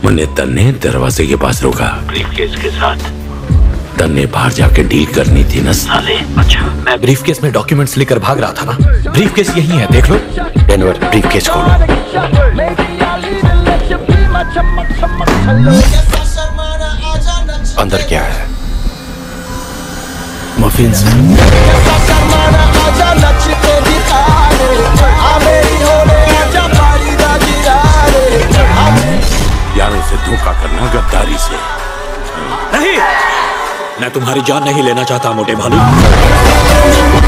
मैंने तन्ने दरवाजे के पास रोका, ब्रीफकेस के साथ। तन्ने बाहर जाके डील करनी थी ना साले। अच्छा, मैं ब्रीफकेस में डॉक्यूमेंट्स लेकर भाग रहा था ना। ब्रीफकेस यही है, देख लो। डेनवर, ब्रीफकेस खोलो। अंदर क्या है? मफिन्स। यारों से धोखा करना गद्दारी से नहीं। मैं तुम्हारी जान नहीं लेना चाहता मोटे भालू।